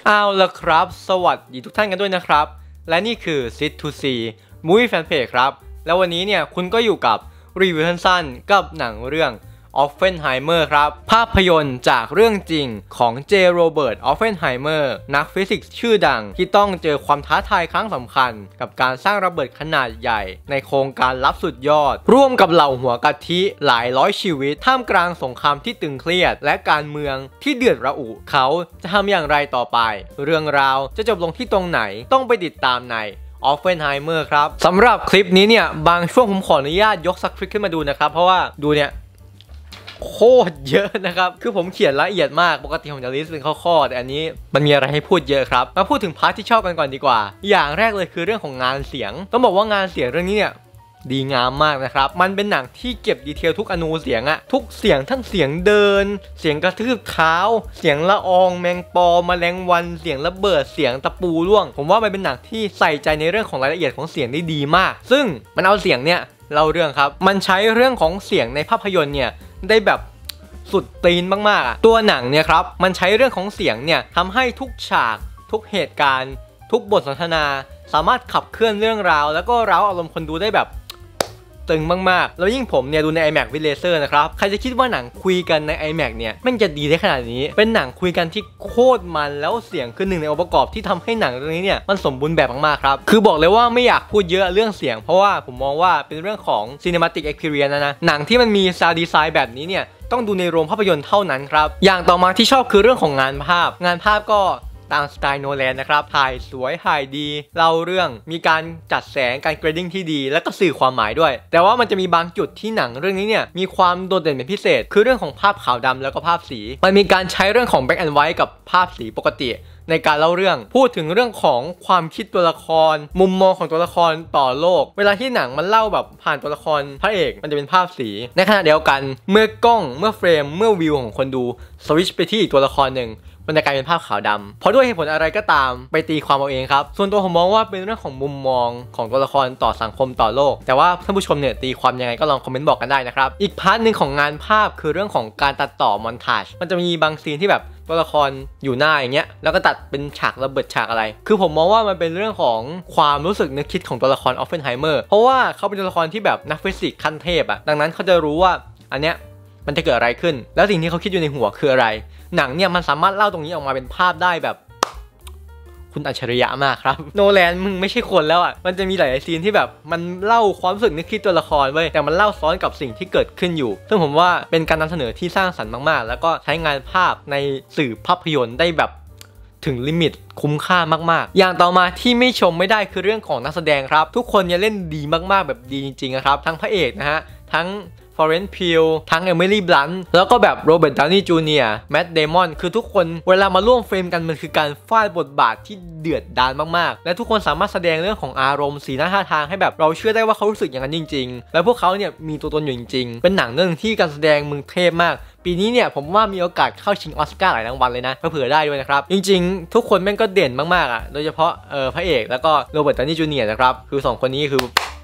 เอาละครับสวัสดีทุกท่านกันด้วยนะครับและนี่คือ Sit to See Movie Fan Page ครับแล้ววันนี้เนี่ยคุณก็อยู่กับรีวิวสั้นๆกับหนังเรื่อง Oppenheimer ครับภาพยนตร์จากเรื่องจริงของเจโรเบิร์ต ออฟเฟนไฮเมอร์นักฟิสิกส์ชื่อดังที่ต้องเจอความท้าทายครั้งสำคัญกับการสร้างระเบิดขนาดใหญ่ในโครงการลับสุดยอดร่วมกับเหล่าหัวกะทิหลายร้อยชีวิตท่ามกลางสงครามที่ตึงเครียดและการเมืองที่เดือดระอุเขาจะทำอย่างไรต่อไปเรื่องราวจะจบลงที่ตรงไหนต้องไปติดตามในออฟเฟนไฮเมอร์ครับสำหรับคลิปนี้เนี่ยบางช่วงผมขออนุญาตยกสคริปต์ขึ้นมาดูนะครับเพราะว่าดูเนี่ยโคตรเยอะนะครับคือผมเขียนละเอียดมากปกติผมจะลิสต์เป็นข้อๆแต่อันนี้มันมีอะไรให้พูดเยอะครับมาพูดถึงพาร์ทที่ชอบกันก่อนดีกว่าอย่างแรกเลยคือเรื่องของงานเสียงต้องบอกว่างานเสียงเรื่องนี้เนี่ยดีงามมากนะครับมันเป็นหนังที่เก็บดีเทลทุกอนูเสียงอะทุกเสียงทั้งเสียงเดินเสียงกระทืบเท้าเสียงละอองแมงปอแมลงวันเสียงระเบิดเสียงตะปูร่วงผมว่ามันเป็นหนังที่ใส่ใจในเรื่องของรายละเอียดของเสียงได้ดีมากซึ่งมันเอาเสียงเนี่ยเล่าเรื่องครับมันใช้เรื่องของเสียงในภาพยนตร์เนี่ยได้แบบสุดตีนมากๆตัวหนังเนี่ยครับมันใช้เรื่องของเสียงเนี่ยทำให้ทุกฉากทุกเหตุการณ์ทุกบทสนทนาสามารถขับเคลื่อนเรื่องราวแล้วก็เร้าอารมณ์คนดูได้แบบตึงมากๆแล้วยิ่งผมเนี่ยดูใน IMAX with Laser นะครับใครจะคิดว่าหนังคุยกันใน IMAX เนี่ยแม่งจะดีได้ขนาดนี้เป็นหนังคุยกันที่โคตรมันแล้วเสียงคือหนึ่งในองค์ประกอบที่ทำให้หนังเรื่องนี้เนี่ยมันสมบูรณ์แบบมากๆครับคือบอกเลยว่าไม่อยากพูดเยอะเรื่องเสียงเพราะว่าผมมองว่าเป็นเรื่องของ Cinematic Experience นะหนังที่มันมี Sound Design แบบนี้เนี่ยต้องดูในโรงภาพยนตร์เท่านั้นครับอย่างต่อมาที่ชอบคือเรื่องของงานภาพก็ตามสไตล์โนแลนนะครับถ่ายสวยถ่ายดีเล่าเรื่องมีการจัดแสงการเกรดดิ้งที่ดีแล้วก็สื่อความหมายด้วยแต่ว่ามันจะมีบางจุดที่หนังเรื่องนี้เนี่ยมีความโดดเด่นเป็นพิเศษคือเรื่องของภาพขาวดำแล้วก็ภาพสีมันมีการใช้เรื่องของ Black and White กับภาพสีปกติในการเล่าเรื่องพูดถึงเรื่องของความคิดตัวละครมุมมองของตัวละครต่อโลกเวลาที่หนังมันเล่าแบบผ่านตัวละครพระเอกมันจะเป็นภาพสีในขณะเดียวกันเมื่อกล้องเมื่อเฟรมเมื่อวิวของคนดูสวิตช์ไปที่อีกตัวละครหนึ่งมันจะกลายเป็นภาพขาวดำเพราะด้วยเหตุผลอะไรก็ตามไปตีความเอาเองครับส่วนตัวผมมองว่าเป็นเรื่องของมุมมองของตัวละครต่อสังคมต่อโลกแต่ว่าท่านผู้ชมเนี่ยตีความยังไงก็ลองคอมเมนต์บอกกันได้นะครับอีกพาร์ทนึงของงานภาพคือเรื่องของการตัดต่อมอนทาจมันจะมีบางซีนที่แบบตัวละครอยู่หน้าอย่างเงี้ยแล้วก็ตัดเป็นฉากระเบิดฉากอะไรคือผมมองว่ามันเป็นเรื่องของความรู้สึกนึกคิดของตัวละครออฟเฟนไฮเมอร์เพราะว่าเขาเป็นตัวละครที่แบบนักฟิสิกส์ขั้นเทพดังนั้นเขาจะรู้ว่าอันเนี้ยมันจะเกิดอะไรขึ้นแล้วสิ่งที่เขาคิดอยู่ในหัวคืออะไรหนังเนี่ยมันสามารถเล่าตรงนี้ออกมาเป็นภาพได้แบบคุณอัจฉริยะมากครับโนแลนมึงไม่ใช่คนแล้วมันจะมีหลายซีนที่แบบมันเล่าความรู้สึกนึกคิดตัวละครเว้ยแต่มันเล่าซ้อนกับสิ่งที่เกิดขึ้นอยู่ซึ่งผมว่าเป็นการนำเสนอที่สร้างสรรค์มากๆแล้วก็ใช้งานภาพในสื่อภาพยนตร์ได้แบบถึงลิมิตคุ้มค่ามากๆอย่างต่อมาที่ไม่ชมไม่ได้คือเรื่องของนักแสดงครับทุกคนเนี่ยเล่นดีมากๆแบบดีจริงๆนะครับทั้งพระเอกนะฮะทั้งฟลอเรนซ์ พิลทั้งเอมิลี่ บลันท์แล้วก็แบบโรเบิร์ต ดาวนี่ จูเนียร์ แมท เดมอนคือทุกคนเวลามาร่วมเฟรมกันมันคือการฟาดบทบาทที่เดือดดาลมากๆและทุกคนสามารถแสดงเรื่องของอารมณ์สีหน้าท่าทางให้แบบเราเชื่อได้ว่าเขารู้สึกอย่างนั้นจริงๆแล้วพวกเขาเนี่ยมีตัวตนอยู่จริงๆเป็นหนังเรื่องที่การแสดงมึงเทพมากปีนี้เนี่ยผมว่ามีโอกาสเข้าชิงออสการ์หลายรางวัลเลยนะเผื่อได้ด้วยนะครับจริงๆทุกคนแม่งก็เด่นมากๆโดยเฉพาะพระเอกแล้วก็โรเบิร์ต ดาวนี่ จูเนียร์นะครับคือ2คนนี้คือ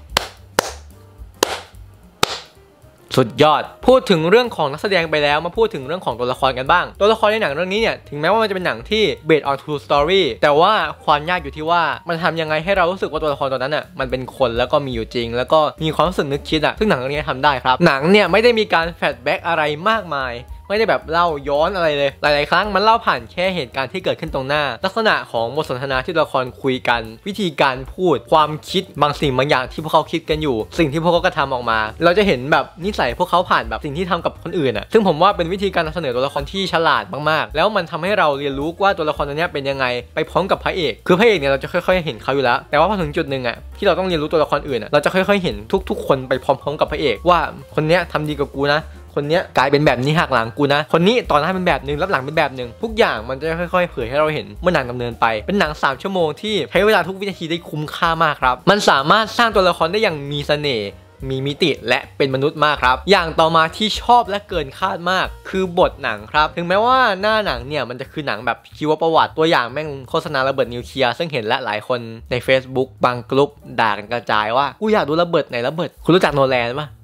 สุดยอดพูดถึงเรื่องของนักแสดงไปแล้วมาพูดถึงเรื่องของตัวละครกันบ้างตัวละครในหนังเรื่องนี้เนี่ยถึงแม้ว่ามันจะเป็นหนังที่ based on true story แต่ว่าความยากอยู่ที่ว่ามันทำยังไงให้เรารู้สึกว่าตัวละครตัวนั้นมันเป็นคนแล้วก็มีอยู่จริงแล้วก็มีความรู้สึกนึกคิดซึ่งหนังเรื่องนี้ทำได้ครับหนังเนี่ยไม่ได้มีการแฟลชแบ็กอะไรมากมายไม่ได้แบบเล่าย้อนอะไรเลยหลายๆครั้งมันเล่าผ่านแค่เหตุการณ์ที่เกิดขึ้นตรงหน้าลักษณะของบทสนทนาที่ตัวละครคุยกันวิธีการพูดความคิดบางสิ่งบางอย่างที่พวกเขาคิดกันอยู่สิ่งที่พวกเขากระทำออกมาเราจะเห็นแบบนิสัยพวกเขาผ่านแบบสิ่งที่ทำกับคนอื่นซึ่งผมว่าเป็นวิธีการนำเสนอตัวละครที่ฉลาดมากๆแล้วมันทำให้เราเรียนรู้ว่าตัวละครตัวนี้เป็นยังไงไปพร้อมกับพระเอกคือพระเอกเนี่ยเราจะค่อยๆเห็นเขาอยู่แล้วแต่ว่าพอถึงจุดหนึ่งที่เราต้องเรียนรู้ตัวละครอื่นเราจะค่อยๆเห็นทุกๆคนไปพร้อมๆกับพระเอกว่าคนนี้ทำดีกับกูนะคนนี้กลายเป็นแบบนี้หักหลังกูนะคนนี้ตอนหน้าเป็นแบบนึงรับหลังเป็นแบบนึงทุกอย่างมันจะค่อยๆเผยให้เราเห็นเมื่อหนังดำเนินไปเป็นหนัง3 ชั่วโมงที่ใช้เวลาทุกวินาทีได้คุ้มค่ามากครับมันสามารถสร้างตัวละครได้อย่างมีเสน่ห์มีมิติและเป็นมนุษย์มากครับอย่างต่อมาที่ชอบและเกินคาดมากคือบทหนังครับถึงแม้ว่าหน้าหนังเนี่ยมันจะคือหนังแบบชีวประวัติตัวอย่างแม่งโฆษณาระเบิดนิวเคลียร์ซึ่งเห็นและหลายคนใน Facebook บางกลุ่มด่ากันกระจายว่ากูอยากดูระเบิดไหนระเบิดคุณรู้จักโนแลนปะ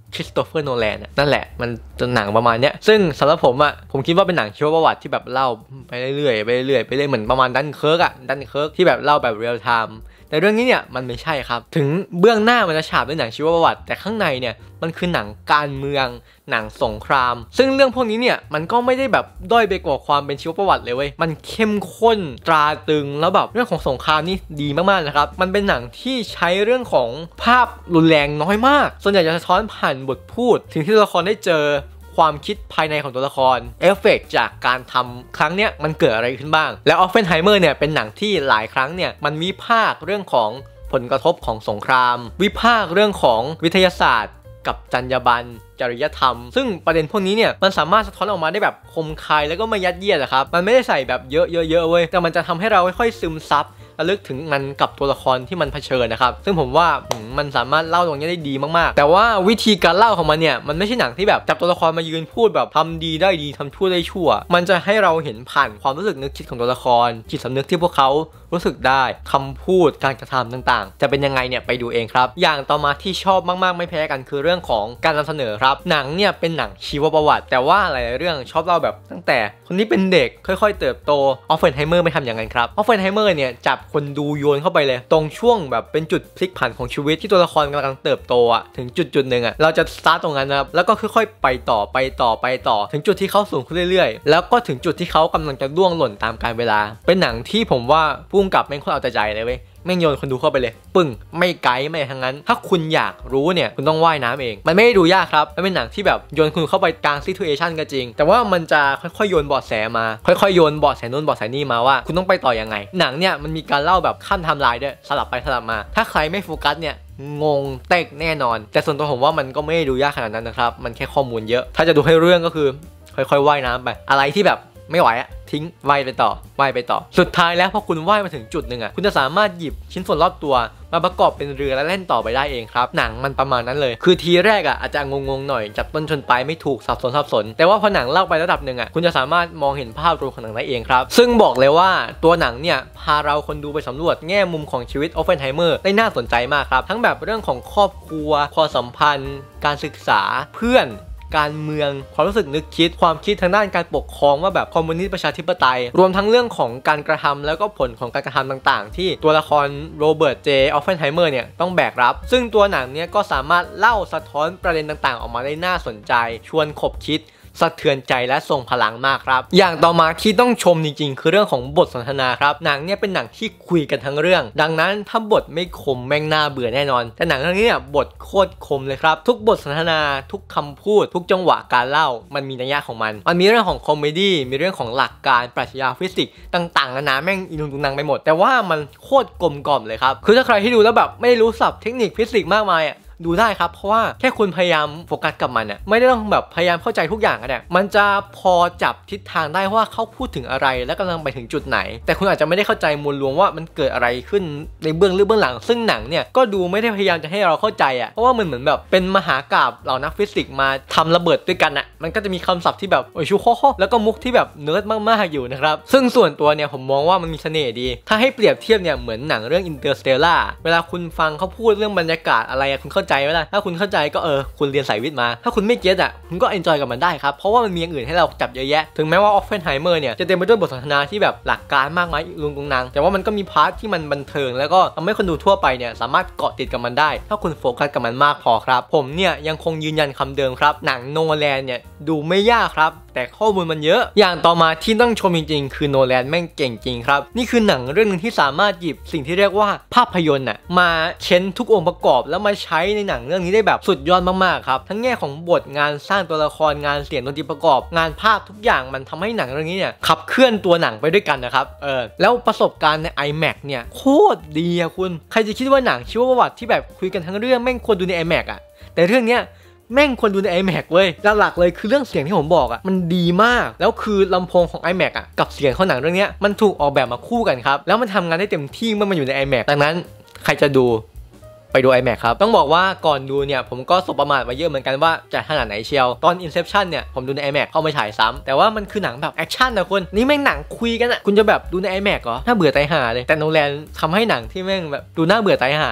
คริสโตเฟอร์โนแลนนั่นแหละมันจะหนังประมาณเนี้ยซึ่งสำหรับผมคิดว่าเป็นหนังชีวประวัติที่แบบเล่าไปเรื่อยเหมือนประมาณดันเคิร์กที่แบบเล่าแบบเรียลไทม์แต่เรื่องนี้เนี่ยมันไม่ใช่ครับถึงเบื้องหน้ามันจะฉาบด้วยหนังชีวประวัติแต่ข้างในเนี่ยมันคือหนังการเมืองหนังสงครามซึ่งเรื่องพวกนี้เนี่ยมันก็ไม่ได้แบบด้อยไปกว่าความเป็นชีวประวัติเลยเว้ยมันเข้มข้นตราตรึงแล้วแบบเรื่องของสงครามนี่ดีมากๆนะครับมันเป็นหนังที่ใช้เรื่องของภาพรุนแรงน้อยมากส่วนใหญ่จะสะท้อนผ่านบทพูดถึงที่ตัวละครได้เจอความคิดภายในของตัวละครเอฟเฟกต์จากการทำครั้งเนี้ยมันเกิดอะไรขึ้นบ้างและออฟเฟนไฮเมอร์เนี่ยเป็นหนังที่หลายครั้งเนี่ยมันวิพากษ์เรื่องของผลกระทบของสงครามวิพากษ์เรื่องของวิทยาศาสตร์กับจรรยาบรรณจริยธรรมซึ่งประเด็นพวกนี้เนี่ยมันสามารถสะท้อนออกมาได้แบบคมคายแล้วก็ไม่ยัดเยียดนะครับมันไม่ได้ใส่แบบเยอะเว้ยแต่มันจะทำให้เราค่อยๆซึมซับระลึกถึงมันกับตัวละครที่มันเผชิญนะครับซึ่งผมว่ามันสามารถเล่าตรงนี้ได้ดีมากๆแต่ว่าวิธีการเล่าของมันเนี่ยมันไม่ใช่หนังที่แบบจับตัวละครมายืนพูดแบบทำดีได้ดีทำชั่วได้ชั่วมันจะให้เราเห็นผ่านความรู้สึกนึกคิดของตัวละครจิตสำนึกที่พวกเขารู้สึกได้คำพูดการกระทำต่างๆจะเป็นยังไงเนี่ยไปดูเองครับอย่างต่อมาที่ชอบมากๆไม่แพ้กันคือเรื่องของการนำเสนอครับหนังเนี่ยเป็นหนังชีวประวัติแต่ว่าหลายๆเรื่องชอบเล่าแบบตั้งแต่คนนี้เป็นเด็กค่อยๆเติบโตออฟเฟนไฮเมอร์ไม่ทำอย่างนั้นครับออฟเฟนไฮเมอร์เนี่ยจับคนดูโยนเข้าไปเลยตรงช่วงแบบเป็นจุดพลิกผันของชีวิตที่ตัวละครกำลังเติบโตถึงจุดหนึ่งเราจะสตาร์ตตรงนั้นนะครับแล้วก็ค่อยๆไปต่อถึงจุดที่เขาสูงขึ้นเรื่อยๆแล้วก็ถึงจุดที่เขากำลังจะล่วงหล่นตามกาลเวลาเป็นหนังที่ผมว่าพุ่งกลับแม่งคนเอาแต่ใจเลยเว้ยแม่งโยนคนดูเข้าไปเลยปึ้งไม่ไกด์ไม่ทั้งนั้นถ้าคุณอยากรู้เนี่ยคุณต้องว่ายน้ำเองมันไม่ได้ดูยากครับมันเป็นหนังที่แบบโยนคุณเข้าไปกลางซิทูเอชันก็จริงแต่ว่ามันจะค่อยๆโยนเบาะแสมาค่อยๆโยนเบาะแสนู้นเบาะแสนี่มาว่าคุณต้องไปต่อยังไงหนังเนี่ยมันมีการเล่าแบบขั้นไทม์ไลน์ด้วยสลับไปสลับมาถ้าใครไม่โฟกัสเนี่ยงงเต๊กแน่นอนแต่ส่วนตัวผมว่ามันก็ไม่ได้ดูยากขนาดนั้นนะครับมันแค่ข้อมูลเยอะถ้าจะดูให้เรื่องก็คือค่อยๆว่ายน้ำไปอะไรที่แบบไม่ไหวทิ้งว่ายไปต่อสุดท้ายแล้วพอคุณว่ายมาถึงจุดหนึ่งคุณจะสามารถหยิบชิ้นส่วนรอบตัวมาประกอบเป็นเรือและเล่นต่อไปได้เองครับหนังมันประมาณนั้นเลยคือทีแรกอาจจะงงๆหน่อยจับต้นชนปลายไม่ถูกสับสนแต่ว่าพอหนังเล่าไประดับหนึ่งคุณจะสามารถมองเห็นภาพรวมของหนังได้เองครับซึ่งบอกเลยว่าตัวหนังเนี่ยพาเราคนดูไปสำรวจแง่มุมของชีวิตออฟเฟนไฮเมอร์ได้น่าสนใจมากครับทั้งแบบเรื่องของครอบครัวความสัมพันธ์การศึกษาเพื่อนการเมืองความรู้สึกนึกคิดความคิดทางด้านการปกครองว่าแบบคอมมิวนิสต์ประชาธิปไตยรวมทั้งเรื่องของการกระทำแล้วก็ผลของการกระทำต่างๆที่ตัวละครโรเบิร์ตเจออฟเฟนไฮเมอร์เนี่ยต้องแบกรับซึ่งตัวหนังเนี่ยก็สามารถเล่าสะท้อนประเด็นต่างๆออกมาได้น่าสนใจชวนขบคิดสะเทือนใจและทรงพลังมากครับอย่างต่อมาที่ต้องชมจริงๆคือเรื่องของบทสนทนาครับหนังเนี่ยเป็นหนังที่คุยกันทั้งเรื่องดังนั้นถ้าบทไม่คมแม่งน่าเบื่อแน่นอนแต่หนังเรื่องนี้เนี่ยบทโคตรคมเลยครับทุกบทสนทนาทุกคำพูดทุกจังหวะการเล่ามันมีนัยยะของมันมีเรื่องของคอมเมดี้มีเรื่องของหลักการปรัชญาฟิสิกส์ต่างๆนานาแม่งอินุงตุงนังไปหมดแต่ว่ามันโคตรกลมกล่อมเลยครับคือถ้าใครที่ดูแล้วแบบไม่รู้ศัพท์เทคนิคฟิสิกส์มากมายดูได้ครับเพราะว่าแค่คุณพยายามโฟกัสกับมันไม่ได้ต้องแบบพยายามเข้าใจทุกอย่างนะมันจะพอจับทิศทางได้ว่าเขาพูดถึงอะไรและกำลังไปถึงจุดไหนแต่คุณอาจจะไม่ได้เข้าใจมวลรวมว่ามันเกิดอะไรขึ้นในเบื้องลึกเบื้องหลังซึ่งหนังเนี่ยก็ดูไม่ได้พยายามจะให้เราเข้าใจเพราะว่ามันเหมือนแบบเป็นมหากาพย์เหล่านักฟิสิกส์มาทำระเบิดด้วยกันมันก็จะมีคำศัพท์ที่แบบโอ้ยชูโคโคแล้วก็มุกที่แบบเนิร์ดมากๆอยู่นะครับซึ่งส่วนตัวเนี่ยผมมองว่ามันมีเสน่ห์ดีถ้าให้เปรียบเทียบเนี่ยเหมือนหนังเรื่อง Interstellar เวลาคุณฟังเขาพูดเรื่องบรรยากาศอะไรคุณเข้าใจไหมล่ะถ้าคุณเข้าใจก็คุณเรียนสายวิทย์มาถ้าคุณไม่เก็ตคุณก็เอนจอยกับมันได้ครับเพราะว่ามันมีอย่างอื่นให้เราจับเยอะแยะถึงแม้ว่าออฟเฟนไฮเมอร์เนี่ยจะเต็มไปด้วยบทสนทนาที่แบบหลักการมากมายลุงตุงนางแต่ว่ามันก็มีพาร์ทที่มันบันเทิงแล้วก็ทำให้คนดูทั่วไปเนี่ยสามารถเกาะติดกับมันได้ถ้าคุณโฟกัสกับมันมากพอครับผมเนี่ยยังคงยืนยันคำเดิมครับหนังโนแลนเนี่ยดูไม่ยากครับแต่ข้อมูลมันเยอะอย่างต่อมาที่ต้องชมจริงๆคือโนแลนแม่งเก่งจริงครับนี่คือหนังเรื่องนึงที่สามารถหยิบสิ่งที่เรียกว่าภาพยนตร์มาเค้นทุกองค์ประกอบแล้วมาใช้ในหนังเรื่องนี้ได้แบบสุดยอดมากๆครับทั้งแง่ของบทงานสร้างตัวละครงานเสียงดนตรีประกอบงานภาพทุกอย่างมันทำให้หนังเรื่องนี้เนี่ยขับเคลื่อนตัวหนังไปด้วยกันนะครับแล้วประสบการณ์ใน IMAX เนี่ยโคตรดีคุณใครจะคิดว่าหนังชีวประวัติที่แบบคุยกันทั้งเรื่องแม่งควรดูใน IMAX แต่เรื่องเนี้ยแม่งควรดูใน IMAX เว้ยหลักๆเลยคือเรื่องเสียงที่ผมบอกมันดีมากแล้วคือลำโพงของ IMAX กับเสียงของหนังเรื่องนี้มันถูกออกแบบมาคู่กันครับแล้วมันทำงานได้เต็มที่เมื่อมันอยู่ใน IMAX ดังนั้นใครจะดูไปดู IMAX ครับต้องบอกว่าก่อนดูเนี่ยผมก็สบประมาทมาเยอะเหมือนกันว่าจะขนาดไหนเชียวตอน Inception เนี่ยผมดูใน IMAX เข้ามาฉายซ้ำแต่ว่ามันคือหนังแบบแอคชั่นนะคุณนี่แม่งหนังคุยกันคุณจะแบบดูใน IMAX เหรอน่าเบื่อตายห่าเลยแต่โนแลนทำให้หนังที่แม่งแบบดูน่าเบื่อตายห่า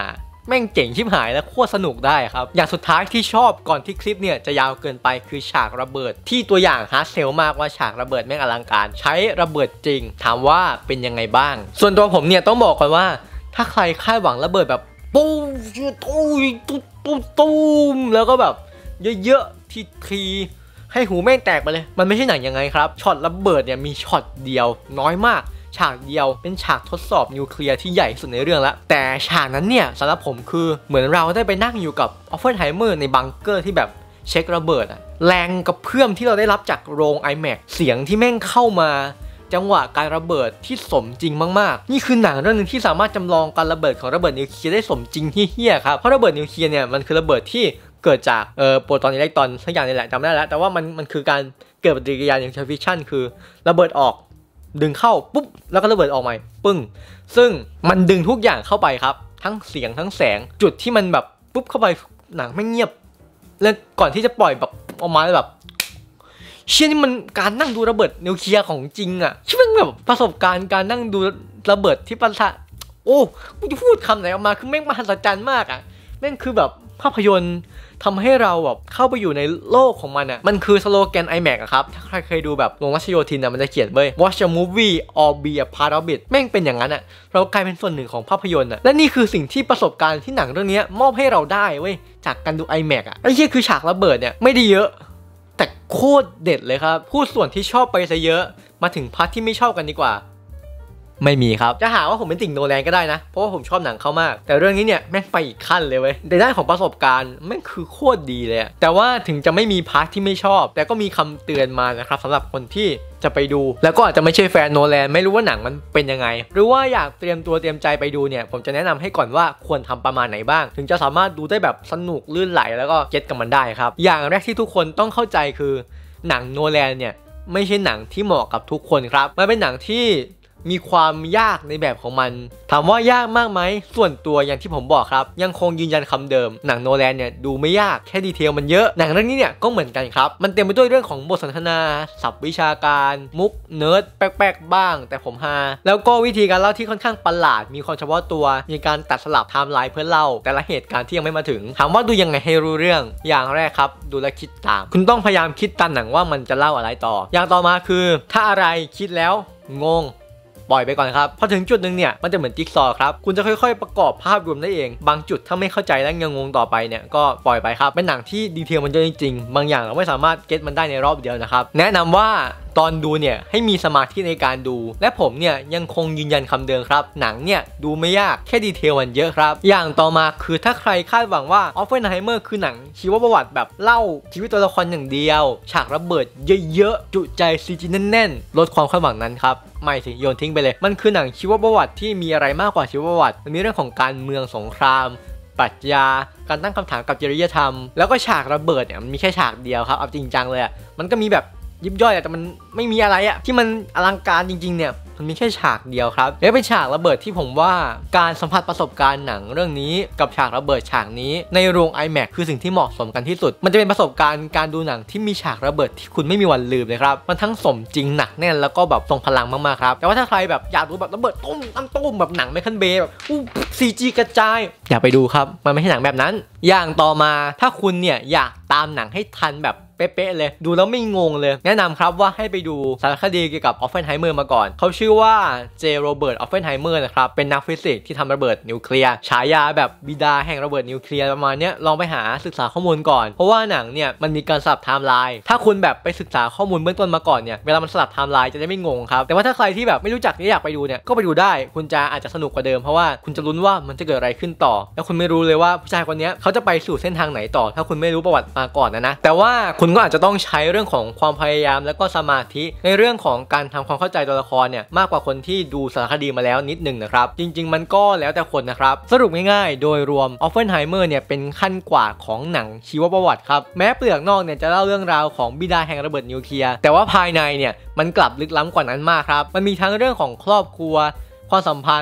แม่งเจ๋งชิบหายและโคตรสนุกได้ครับอย่างสุดท้ายที่ชอบก่อนที่คลิปเนี่ยจะยาวเกินไปคือฉากระเบิดที่ตัวอย่างฮาร์ดเซลมากว่าฉากระเบิดแม่งอลังการใช้ระเบิดจริงถามว่าเป็นยังไงบ้างส่วนตัวผมเนี่ยต้องบอกก่อนว่าถ้าใครคาดหวังระเบิดแบบปุ้มตุ้มแล้วก็แบบเยอะๆทีให้หูแม่งแตกไปเลยมันไม่ใช่หนังยังไงครับช็อตระเบิดเนี่ยมีช็อตเดียวน้อยมากฉากเดียวเป็นฉากทดสอบนิวเคลียร์ที่ใหญ่สุดในเรื่องแล้วแต่ฉากนั้นเนี่ยสำหรับผมคือเหมือนเราได้ไปนั่งอยู่กับออฟเฟนไฮเมอร์ในบังเกอร์ที่แบบเช็คระเบิดอะแรงกระเพื่อมที่เราได้รับจากโรง IMAX เสียงที่แม่งเข้ามาจังหวะการระเบิดที่สมจริงมากๆนี่คือหนังเรื่องนึงที่สามารถจำลองการระเบิดของระเบิดนิวเคลียร์ได้สมจริงเฮี้ยๆครับเพราะระเบิดนิวเคลียร์เนี่ยมันคือระเบิดที่เกิดจากโปรตอนอิเล็กตรอนสักอย่างนี่แหละจำได้แล้วแต่ว่ามันคือการเกิดปฏิกิริยาอย่างเชิงฟิชชั่นคือระเบิดออกดึงเข้าปุ๊บแล้วก็ระเบิดออกใหม่ปึ้งซึ่งมันดึงทุกอย่างเข้าไปครับทั้งเสียงทั้งแสงจุดที่มันแบบปุ๊บเข้าไปหนังไม่เงียบแล้วก่อนที่จะปล่อยแบบออกมาแบบเชี่ยนี่มันการนั่งดูระเบิดนิวเคลียร์ของจริงอ่ะใช่ไหมแบบประสบการณ์การนั่งดูระเบิดที่ประสาทโอ้กูจะพูดคำไหนออกมาคือแม่งมหัศจรรย์มากอ่ะแม่งคือแบบภาพยนตร์ทำให้เราแบบเข้าไปอยู่ในโลกของมันอ่ะมันคือสโลแกน IMAX อะครับถ้าใครเคยดูแบบโรงรัชโยธินอ่ะมันจะเขียนไว้ Watch a movie or be a part of it แม่งเป็นอย่างนั้นอ่ะเรากลายเป็นส่วนหนึ่งของภาพยนตร์อ่ะและนี่คือสิ่งที่ประสบการณ์ที่หนังเรื่องนี้มอบให้เราได้เว้ยจากการดู IMAX อ่ะไอ้เหี้ยคือฉากระเบิดเนี่ยไม่ได้เยอะแต่โคตรเด็ดเลยครับพูดส่วนที่ชอบไปซะเยอะมาถึงพาร์ทที่ไม่ชอบกันดีกว่าไม่มีครับจะหาว่าผมเป็นติ่งโนแลนก็ได้นะเพราะว่าผมชอบหนังเขามากแต่เรื่องนี้เนี่ยแม่งไปอีกขั้นเลยเว้ยในด้านของประสบการณ์แม่งคือโคตรดีเลยแต่ว่าถึงจะไม่มีพาร์ทที่ไม่ชอบแต่ก็มีคำเตือนมานะครับสำหรับคนที่จะไปดูแล้วก็อาจจะไม่ใช่แฟนโนแลนไม่รู้ว่าหนังมันเป็นยังไงหรือว่าอยากเตรียมตัวเตรียมใจไปดูเนี่ยผมจะแนะนำให้ก่อนว่าควรทำประมาณไหนบ้างถึงจะสามารถดูได้แบบสนุกลื่นไหลแล้วก็เก็ตกับมันได้ครับอย่างแรกที่ทุกคนต้องเข้าใจคือหนังโนแลนเนี่ยไม่ใช่หนังที่เหมาะกับทุกคนครับมันเป็นหนังที่มีความยากในแบบของมันถามว่ายากมากไหมส่วนตัวอย่างที่ผมบอกครับยังคงยืนยันคำเดิมหนังโนแลนเนี่ยดูไม่ยากแค่ดีเทลมันเยอะหนังเรื่องนี้เนี่ยก็เหมือนกันครับมันเต็มไปด้วยเรื่องของบทสนทนาศัพท์วิชาการมุกเนิร์ดแป๊กๆบ้างแต่ผมฮาแล้วก็วิธีการเล่าที่ค่อนข้างประหลาดมีความเฉพาะตัวมีการตัดสลับไทม์ไลน์เพื่อเล่าแต่ละเหตุการณ์ที่ยังไม่มาถึงถามว่าดูยังไงให้รู้เรื่องอย่างแรกครับดูและคิดตามคุณต้องพยายามคิดตามหนังว่ามันจะเล่าอะไรต่ออย่างต่อมาคือถ้าอะไรคิดแล้วงงปล่อยไปก่อนครับพอถึงจุดหนึ่งเนี่ยมันจะเหมือนจิ๊กซอว์ครับคุณจะค่อยๆประกอบภาพรวมได้เองบางจุดถ้าไม่เข้าใจและยังงงต่อไปเนี่ยก็ปล่อยไปครับเป็นหนังที่ดีเทลมันเยอะจริงๆบางอย่างเราไม่สามารถเก็ตมันได้ในรอบเดียวนะครับแนะนำว่าตอนดูเนี่ยให้มีสมาธิในการดูและผมเนี่ยยังคงยืนยันคำเดิมครับหนังเนี่ยดูไม่ยากแค่ดีเทลมันเยอะครับอย่างต่อมาคือถ้าใครคาดหวังว่าออฟเฟนไฮเมอร์คือหนังชีวประวัติแบบเล่าชีวิตตัวละครอย่างเดียวฉากระเบิดเยอะๆจุใจซีจีแน่นๆลดความคาดหวังนั้นครับไม่สิโยนทิ้งไปเลยมันคือหนังชีวประวัติที่มีอะไรมากกว่าชีวประวัติมันมีเรื่องของการเมืองสงครามปรัชญาการตั้งคำถามกับจริยธรรมแล้วก็ฉากระเบิดเนี่ยมันมีแค่ฉากเดียวครับเอาจริงจังเลยมันก็มีแบบยิบย่อยแต่มันไม่มีอะไรอะที่มันอลังการจริงๆเนี่ยมันมีแค่ฉากเดียวครับและเป็นฉากระเบิดที่ผมว่าการสัมผัสประสบการณ์หนังเรื่องนี้กับฉากระเบิดฉากนี้ในโรง IMAX คือสิ่งที่เหมาะสมกันที่สุดมันจะเป็นประสบการณ์การดูหนังที่มีฉากระเบิดที่คุณไม่มีวันลืมเลยครับมันทั้งสมจริงหนักแน่นแล้วก็แบบทรงพลังมากๆครับแต่ว่าถ้าใครแบบอยากดูแบบระเบิดตุ้มแบบหนังไมเคิลเบย์แบบCG กระจายอย่าไปดูครับมันไม่ใช่หนังแบบนั้นอย่างต่อมาถ้าคุณเนี่ยอยากตามหนังให้ทันแบบเป๊ะๆเลยดูแล้วไม่งงเลยแนะนำครับว่าให้ไปดูสารคดีเกี่ยวกับออฟเฟนไฮเมอร์มาก่อนเขาชื่อว่าเจโรเบิร์ตออฟเฟนไฮเมอร์นะครับเป็นนักฟิสิกส์ที่ทำระเบิดนิวเคลียร์ฉายาแบบบิดาแห่งระเบิดนิวเคลียร์ประมาณนี้ลองไปหาศึกษาข้อมูลก่อนเพราะว่าหนังเนี่ยมันมีการสลับไทม์ไลน์ถ้าคุณแบบไปศึกษาข้อมูลเบื้องต้นมาก่อนเนี่ยเวลามันสลับไทม์ไลน์จะได้ไม่งงครับแต่ว่าถ้าใครที่แบบไม่รู้จักอยากไปดูเนี่ยก็ไปดูได้คุณจะอาจจะสนุกกว่าเดิมเพราะว่าคุณจะลุ้นว่ามันจะเกิดอะไรขึ้นต่อแล้วคุณไม่รู้เลยว่าผู้ชายคนนี้เขาจะไปสู่เส้นทางไหนต่อถ้าคุณไม่รู้ประวัติมาก่อนนะแต่ว่าคุณก็อาจจะต้องใช้เรื่องของความพยายามและก็สมาธิในเรื่องของการทำความเข้าใจตัวละครเนี่ยมากกว่าคนที่ดูสารคดีมาแล้วนิดนึงนะครับจริงๆมันก็แล้วแต่คนนะครับสรุปง่ายๆโดยรวมออฟเฟนไฮเมอร์เนี่ยเป็นขั้นกว่าของหนังชีวประวัติครับแม้เปลือกนอกเนี่ยจะเล่าเรื่องราวของบิดาแห่งระเบิดนิวเคลียร์แต่ว่าภายในเนี่ยมันกลับลึกล้ำกว่านั้นมากครับมันมีทั้งเรื่องของครอบครัวความสัมพันธ์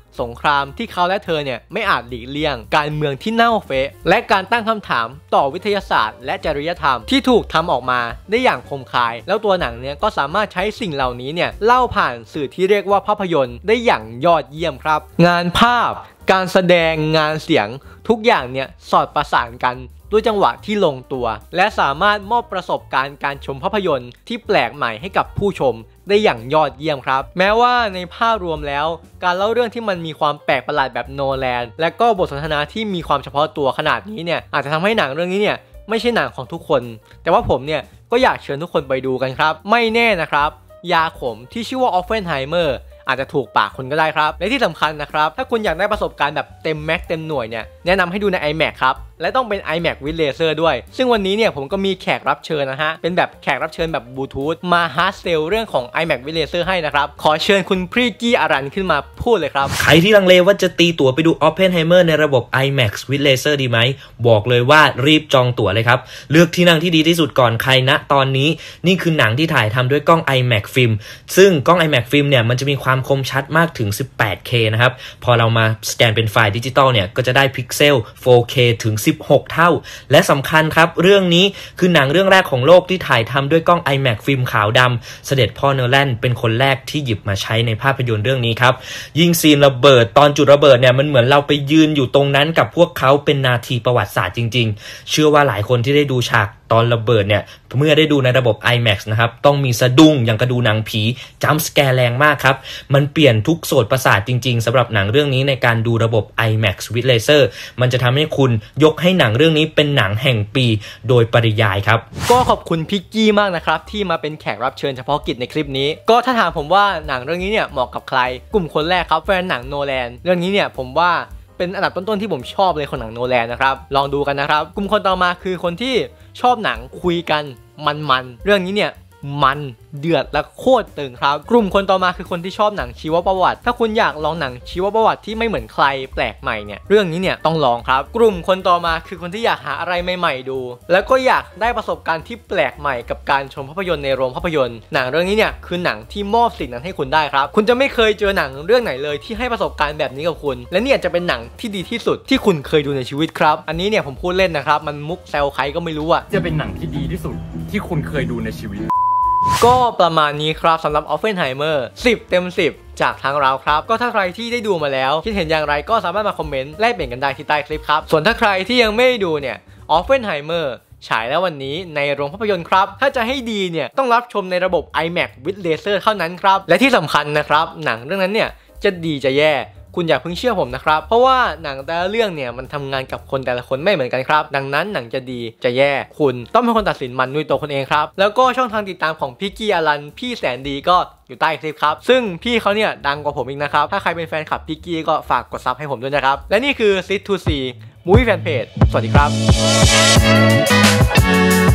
สงครามที่เขาและเธอเนี่ยไม่อาจหลีกเลี่ยงการเมืองที่เน่าเฟะและการตั้งคำถามต่อวิทยาศาสตร์และจริยธรรมที่ถูกทำออกมาได้อย่างคมคายแล้วตัวหนังเนี่ยก็สามารถใช้สิ่งเหล่านี้เนี่ยเล่าผ่านสื่อที่เรียกว่าภาพยนตร์ได้อย่างยอดเยี่ยมครับงานภาพการแสดงงานเสียงทุกอย่างเนี่ยสอดประสานกันด้วยจังหวะที่ลงตัวและสามารถมอบประสบการณ์การชมภาพยนตร์ที่แปลกใหม่ให้กับผู้ชมได้อย่างยอดเยี่ยมครับแม้ว่าในภาพรวมแล้วการเล่าเรื่องที่มันมีความแปลกประหลาดแบบโนแลนและก็บทสนทนาที่มีความเฉพาะตัวขนาดนี้เนี่ยอาจจะทำให้หนังเรื่องนี้เนี่ยไม่ใช่หนังของทุกคนแต่ว่าผมเนี่ยก็อยากเชิญทุกคนไปดูกันครับไม่แน่นะครับยาขมที่ชื่อว่าออฟเฟนไฮเมอร์อาจจะถูกปากคุณก็ได้ครับและที่สำคัญนะครับถ้าคุณอยากได้ประสบการณ์แบบเต็มแม็กเต็มหน่วยเนี่ยแนะนำให้ดูใน iMac ครับและต้องเป็น iMac with Laser ด้วยซึ่งวันนี้เนี่ยผมก็มีแขกรับเชิญนะฮะเป็นแบบแขกรับเชิญแบบบลูทูธมาฮาร์ดเซลเรื่องของ iMac with Laser ให้นะครับขอเชิญคุณพรีกี้อารันขึ้นมาพูดเลยครับใครที่ลังเลว่าจะตีตั๋วไปดู Oppenheimer ในระบบ IMAX with Laser ดีไหมบอกเลยว่ารีบจองตั๋วเลยครับเลือกที่นั่งที่ดีที่สุดก่อนใครณตอนนี้นี่คือหนังที่ถ่ายทำด้วยกล้อง IMAX ฟิล์มซึ่งกล้อง IMAX ฟิล์มเนี่ยมันจะมีความคมชัดมากถึง 18K นะครับพอเรามาสแกนเป็นไฟล์ดิจิตอลเนี่ยก็จะได้พิกเซล 4K ถึง16 เท่าและสำคัญครับเรื่องนี้คือหนังเรื่องแรกของโลกที่ถ่ายทำด้วยกล้อง IMAX ฟิล์มขาวดำเสด็จพ่อโนแลนเป็นคนแรกที่หยิบมาใช้ในภาพยนตร์เรื่องนี้ครับยิ่งซีนระเบิดตอนจุดระเบิดเนี่ยมันเหมือนเราไปยืนอยู่ตรงนั้นกับพวกเขาเป็นนาทีประวัติศาสตร์จริงๆเชื่อว่าหลายคนที่ได้ดูฉากตอนระเบิดเนี่ยเมื่อได้ดูในระบบ IMAX นะครับต้องมีสะดุ้งอย่างกระดูหนังผีจัมป์สแกร์แรงมากครับมันเปลี่ยนทุกโสตประสาทจริงๆสำหรับหนังเรื่องนี้ในการดูระบบ IMAX with Laser มันจะทำให้คุณยกให้หนังเรื่องนี้เป็นหนังแห่งปีโดยปริยายครับก็ขอบคุณพิกกี้มากนะครับที่มาเป็นแขกรับเชิญเฉพาะกิจในคลิปนี้ก็ถ้าถามผมว่าหนังเรื่องนี้เนี่ยเหมาะกับใครกลุ่มคนแรกครับแฟนหนังโนแลนเรื่องนี้เนี่ยผมว่าเป็นอันดับต้นๆที่ผมชอบเลยของหนังโนแลนนะครับลองดูกันนะครับกลุ่มคนต่อมาคือคนที่ชอบหนังคุยกันมันๆเรื่องนี้เนี่ยมันเดือดและโคตรตึงครับกลุ่มคนต่อมาคือคนที่ชอบหนังชีวประวัติถ้าคุณอยากลองหนังชีวประวัติที่ไม่เหมือนใครแปลกใหม่เนี่ยเรื่องนี้เนี่ยต้องลองครับกลุ่มคนต่อมาคือคนที่อยากหาอะไรใหม่ๆดูแล้วก็อยากได้ประสบการณ์ที่แปลกใหม่กับการชมภาพยนตร์ในโรงภาพยนตร์หนังเรื่องนี้เนี่ยคือหนังที่มอบสิ่งนั้นให้คุณได้ครับคุณจะไม่เคยเจอหนังเรื่องไหนเลยที่ให้ประสบการณ์แบบนี้กับคุณและเนี่ยจะเป็นหนังที่ดีที่สุดที่คุณเคยดูในชีวิตครับอันนี้เนี่ยผมพูดเล่นนะครับมันมุกแซวใครก็ไม่รู้อะจะเป็นหนังที่ดีที่สุดที่คุณเคยดูในชีวิตก็ประมาณนี้ครับสำหรับ Oppenheimer 10 เต็ม 10จากทางเราครับก็ถ้าใครที่ได้ดูมาแล้วคิดเห็นอย่างไรก็สามารถมาคอมเมนต์แลกเปลี่ยนกันได้ที่ใต้คลิปครับส่วนถ้าใครที่ยังไม่ได้ดูเนี่ย Oppenheimer ฉายแล้ววันนี้ในโรงภาพยนตร์ครับถ้าจะให้ดีเนี่ยต้องรับชมในระบบ IMAX with Laser เท่านั้นครับและที่สำคัญนะครับหนังเรื่องนั้นเนี่ยจะดีจะแย่คุณอย่าเพิ่งเชื่อผมนะครับเพราะว่าหนังแต่ละเรื่องเนี่ยมันทำงานกับคนแต่ละคนไม่เหมือนกันครับดังนั้นหนังจะดีจะแย่คุณต้องเป็นคนตัดสินมันด้วยตัวคนเองครับแล้วก็ช่องทางติดตามของพี่กี้อารันพี่แสนดีก็อยู่ใต้คลิปครับซึ่งพี่เขาเนี่ยดังกว่าผมอีกนะครับถ้าใครเป็นแฟนคลับพี่กี้ก็ฝากกดซับให้ผมด้วยนะครับและนี่คือ Sit to See Movie Fan Page สวัสดีครับ